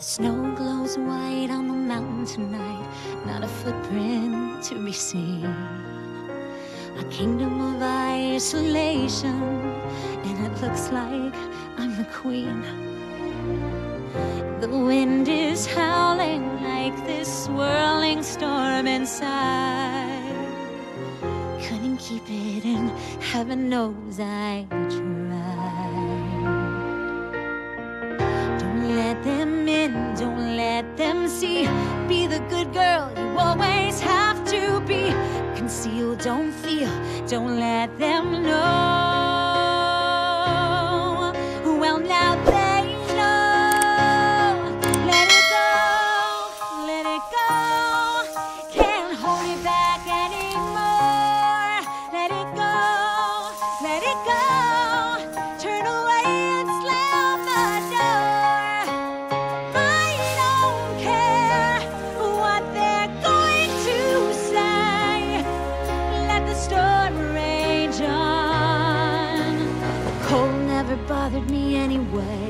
Snow glows white on the mountain tonight, not a footprint to be seen. A kingdom of isolation, and it looks like I'm the queen. The wind is howling like this swirling storm inside. Couldn't keep it in, heaven knows I tried. Don't let them in, don't let them see. Be the good girl you always have to be. Conceal, don't feel, don't let them know. Well, now they know. Let it go, let it go. Can't hold it back anymore. Let it go, let it go. Turn away and slam the door. I don't care what they're going to say. Let the storm rage on. The cold never bothered me anyway.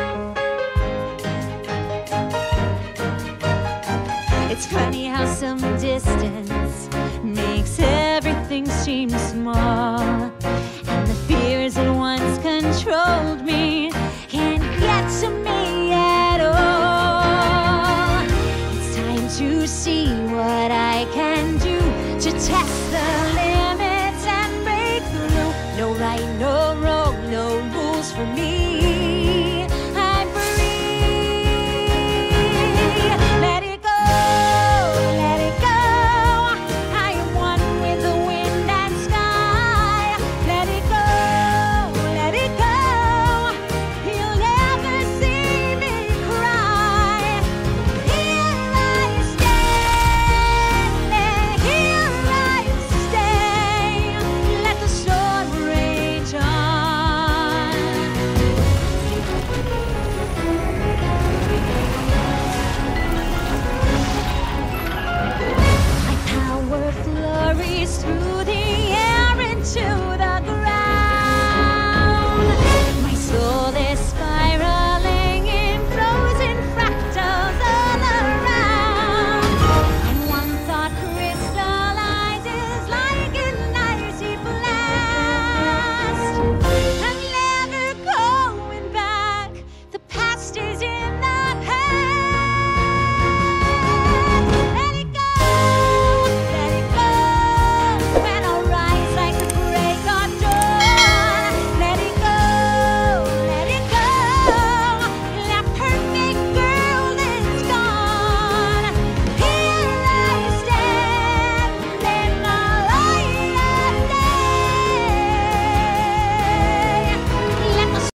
It's funny how some distance makes everything seem small, and the fears that once controlled me can't get to me at all. It's time to see what I can do to test the limits and break through. No right, no wrong, no rules for me.